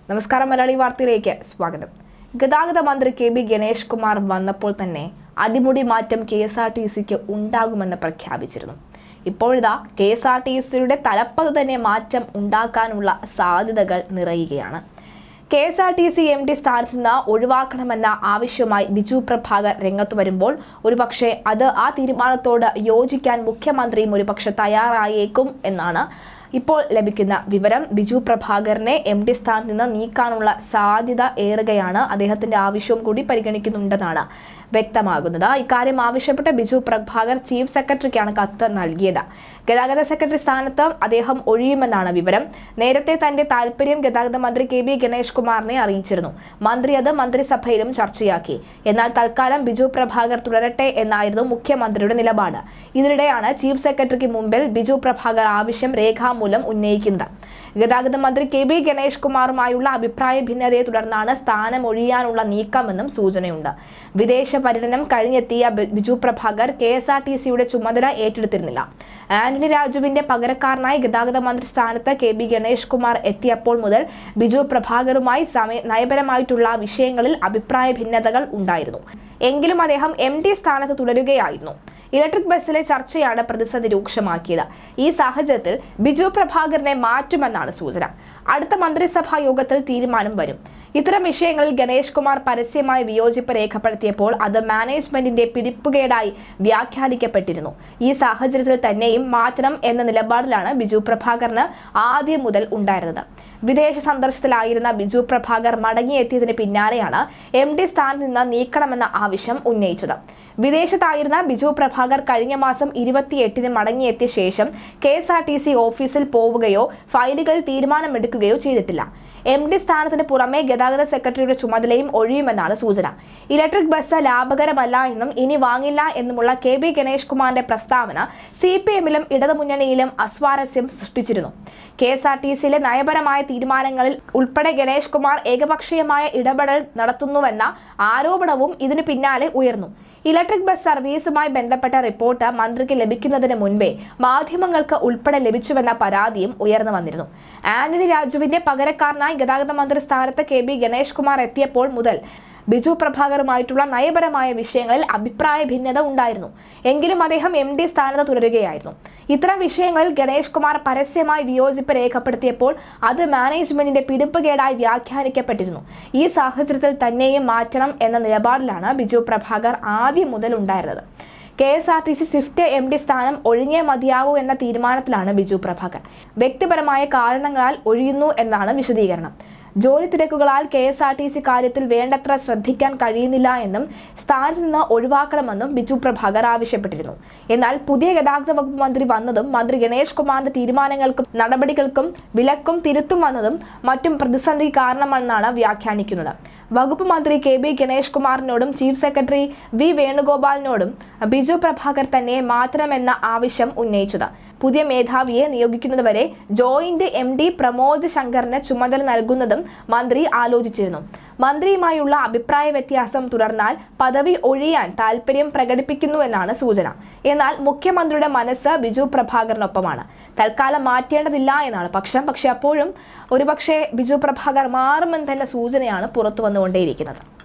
നമസ്കാരം മലയാളി വാർത്തയിലേക്ക് സ്വാഗതം. ഗതാഗത മന്ത്രി കെ.ബി. ഗണേഷ് കുമാർ വന്നപ്പോൾ തന്നെ അടിമുടി മാറ്റം കെഎസ്ആർടിസിക്ക് ഉണ്ടാകുമെന്ന് പ്രഖ്യാപിച്ചിരുന്നു. ഇപ്പോഴിതാ കെഎസ്ആർടിസിയുടെ തലപ്പത്ത് തന്നെ മാറ്റം ഉണ്ടാക്കാനുള്ള സാധ്യതകൾ നിറയുകയാണ്. കെഎസ്ആർടിസി എം.ഡി സ്ഥാനത്ത് നിന്ന് ഒഴിവാക്കണമെന്ന ആവശ്യവുമായി ബിജു പ്രഭാകർ രംഗത്ത് വരുമ്പോൾ ഒരുപക്ഷെ ആ തീരുമാനത്തോട് യോജിക്കാൻ മുഖ്യമന്ത്രിയും ഒരുപക്ഷെ തയ്യാറായേക്കും എന്നാണ് ഇപ്പോൾ ലഭിക്കുന്ന വിവരം. ബിജു പ്രഭാകറിനെ എം.ഡി സ്ഥാനത്ത് നിന്ന് നീക്കാനുള്ള സാധ്യത ഏറുകയാണ്. അദ്ദേഹത്തിന്റെ ആവശ്യവും കൂടി പരിഗണിക്കുന്നുണ്ടെന്നാണ് വ്യക്തമാകുന്നത്. ഇക്കാര്യം ആവശ്യപ്പെട്ട് ബിജു പ്രഭാകർ ചീഫ് സെക്രട്ടറിക്കാണ് കത്ത് നൽകിയത്. ഗതാഗത സെക്രട്ടറി സ്ഥാനത്ത് അദ്ദേഹം ഒഴിയുമെന്നാണ് വിവരം. നേരത്തെ തന്റെ താൽപര്യം ഗതാഗത മന്ത്രി കെ.ബി. ഗണേഷ് കുമാറിനെ അറിയിച്ചിരുന്നു. മന്ത്രി അത് മന്ത്രിസഭയിലും ചർച്ചയാക്കി. എന്നാൽ തൽക്കാലം ബിജു പ്രഭാകർ തുടരട്ടെ എന്നായിരുന്നു മുഖ്യമന്ത്രിയുടെ നിലപാട്. ഇതിനിടെയാണ് ചീഫ് സെക്രട്ടറിക്ക് മുമ്പിൽ ബിജു പ്രഭാകർ ആവശ്യം രേഖാമൂലം ഉന്നയിക്കുന്നത്. ഗതാഗത മന്ത്രി കെ.ബി. ഗണേഷ് കുമാറുമായുള്ള അഭിപ്രായ ഭിന്നതയെ തുടർന്നാണ് സ്ഥാനം ഒഴിയാനുള്ള നീക്കമെന്നും സൂചനയുണ്ട്. വിദേശ പര്യടനം കഴിഞ്ഞെത്തിയ ബിജു പ്രഭാകർ കെഎസ്ആർടിസിയുടെ ചുമതല ഏറ്റെടുത്തിരുന്നില്ല. ആന്റണി രാജുവിന്റെ പകരക്കാരനായി ഗതാഗത മന്ത്രി സ്ഥാനത്ത് കെ.ബി. ഗണേഷ് കുമാർ എത്തിയപ്പോൾ മുതൽ ബിജു പ്രഭാകറുമായി നയപരമായിട്ടുള്ള വിഷയങ്ങളിൽ അഭിപ്രായ ഭിന്നതകൾ ഉണ്ടായിരുന്നു. എങ്കിലും അദ്ദേഹം എം.ഡി സ്ഥാനത്ത് തുടരുകയായിരുന്നു. ഇലക്ട്രിക് ബസ്സിലെ ചർച്ചയാണ് പ്രതിസന്ധി രൂക്ഷമാക്കിയത്. ഈ സാഹചര്യത്തിൽ ബിജു പ്രഭാകറിനെ മാറ്റുമെന്നാണ് സൂചന. അടുത്ത മന്ത്രിസഭാ യോഗത്തിൽ തീരുമാനം വരും. ഇത്തരം വിഷയങ്ങളിൽ ഗണേഷ് കുമാർ പരസ്യമായി വിയോജിപ്പ് രേഖപ്പെടുത്തിയപ്പോൾ അത് മാനേജ്മെന്റിന്റെ പിടിപ്പുകേടായി വ്യാഖ്യാനിക്കപ്പെട്ടിരുന്നു. ഈ സാഹചര്യത്തിൽ തന്നെയും മാറ്റണം എന്ന നിലപാടിലാണ് ബിജു പ്രഭാകറിന് ആദ്യം മുതൽ ഉണ്ടായിരുന്നത്. വിദേശ സന്ദർശനത്തിലായിരുന്ന ബിജു പ്രഭാകർ മടങ്ങിയെത്തിയതിന് പിന്നാലെയാണ് എം.ഡി സ്ഥാനത്ത് നിന്ന് നീക്കണമെന്ന ആവശ്യം ഉന്നയിച്ചത്. വിദേശത്തായിരുന്ന ബിജു പ്രഭാകർ കഴിഞ്ഞ മാസം 28-ന് മടങ്ങിയെത്തിയ ശേഷം കെഎസ്ആർടിസി ഓഫീസിൽ പോവുകയോ ഫയലുകളിൽ തീരുമാനമെടുക്കുകയോ ചെയ്തിട്ടില്ല. എം.ഡി സ്ഥാനത്തിന് പുറമെ ഗതാഗത സെക്രട്ടറിയുടെ ചുമതലയും ഒഴിയുമെന്നാണ് സൂചന. ഇലക്ട്രിക് ബസ് ലാഭകരമല്ല എന്നും ഇനി വാങ്ങില്ല എന്നുമുള്ള കെ.ബി. ഗണേഷ് കുമാറിന്റെ പ്രസ്താവന CPM-ലും ഇടതുമുന്നണിയിലും അസ്വാരസ്യം സൃഷ്ടിച്ചിരുന്നു. കെഎസ്ആർടിസിയിലെ നയപരമായ തീരുമാനങ്ങളിൽ ഉൾപ്പെടെ ഗണേഷ് കുമാർ ഏകപക്ഷീയമായ ഇടപെടൽ നടത്തുന്നുവെന്ന ആരോപണവും ഇതിനു പിന്നാലെ ഉയർന്നു. ഇലക്ട്രിക് ബസ് സർവീസുമായി ബന്ധപ്പെട്ട റിപ്പോർട്ട് മന്ത്രിക്ക് ലഭിക്കുന്നതിന് മുൻപേ മാധ്യമങ്ങൾക്ക് ഉൾപ്പെടെ ലഭിച്ചുവെന്ന പരാതിയും ഉയർന്നു വന്നിരുന്നു. ആന്റണി രാജുവിന്റെ പകരക്കാരനായി ഗതാഗത മന്ത്രി സ്ഥാനത്ത് കെ.ബി. ഗണേഷ് കുമാർ എത്തിയപ്പോൾ മുതൽ ബിജു പ്രഭാകറുമായിട്ടുള്ള നയപരമായ വിഷയങ്ങളിൽ അഭിപ്രായ ഭിന്നത ഉണ്ടായിരുന്നു. എങ്കിലും അദ്ദേഹം എം.ഡി സ്ഥാനത്ത് തുടരുകയായിരുന്നു. ഇത്തരം വിഷയങ്ങളിൽ ഗണേഷ് കുമാർ പരസ്യമായി വിയോജിപ്പ് രേഖപ്പെടുത്തിയപ്പോൾ അത് മാനേജ്മെന്റിന്റെ പിടിപ്പുകേടായി വ്യാഖ്യാനിക്കപ്പെട്ടിരുന്നു. ഈ സാഹചര്യത്തിൽ തന്നെയും മാറ്റണം എന്ന നിലപാടിലാണ് ബിജു പ്രഭാകർ ആദ്യം മുതൽ ഉണ്ടായിരുന്നത്. കെഎസ്ആർടിസി സ്വിഫ്റ്റ് എം.ഡി സ്ഥാനം ഒഴിഞ്ഞേ മതിയാവൂ എന്ന തീരുമാനത്തിലാണ് ബിജു പ്രഭാകർ. വ്യക്തിപരമായ കാരണങ്ങളാൽ ഒഴിയുന്നു എന്നാണ് വിശദീകരണം. ജോലി തിരക്കുകളാൽ കെഎസ്ആർടിസി കാര്യത്തിൽ വേണ്ടത്ര ശ്രദ്ധിക്കാൻ കഴിയുന്നില്ല എന്നും സ്ഥാനത്ത് നിന്ന് ഒഴിവാക്കണമെന്നും ബിജു പ്രഭാകർ ആവശ്യപ്പെട്ടിരുന്നു. എന്നാൽ പുതിയ ഗതാഗത വകുപ്പ് മന്ത്രി വന്നതും മന്ത്രി ഗണേഷ് കുമാറിന്റെ തീരുമാനങ്ങൾക്കും നടപടികൾക്കും വിലക്കും തിരുത്തും വന്നതും മറ്റും പ്രതിസന്ധി കാരണമെന്നാണ് വ്യാഖ്യാനിക്കുന്നത്. വകുപ്പ് മന്ത്രി കെ.ബി. ഗണേഷ് കുമാറിനോടും ചീഫ് സെക്രട്ടറി വി. വേണുഗോപാലിനോടും ബിജു പ്രഭാകർ തന്നെ മാറ്റണമെന്ന ആവശ്യം ഉന്നയിച്ചത്. പുതിയ മേധാവിയെ നിയോഗിക്കുന്നതുവരെ ജോയിന്റ് എം.ഡി പ്രമോദ് ശങ്കറിന് ചുമതല നൽകുന്നതും മന്ത്രി ആലോചിച്ചിരുന്നു. മന്ത്രിയുമായുള്ള അഭിപ്രായ വ്യത്യാസം തുടർന്നാൽ പദവി ഒഴിയാൻ താൽപര്യം പ്രകടിപ്പിക്കുന്നുവെന്നാണ് സൂചന. എന്നാൽ മുഖ്യമന്ത്രിയുടെ മനസ്സ് ബിജു പ്രഭാകറിനൊപ്പമാണ്. തൽക്കാലം മാറ്റേണ്ടതില്ല എന്നാണ് പക്ഷേ അപ്പോഴും ഒരുപക്ഷെ ബിജു പ്രഭാകർ മാറുമെന്ന് തന്നെ സൂചനയാണ് പുറത്തു വന്നുകൊണ്ടേയിരിക്കുന്നത്.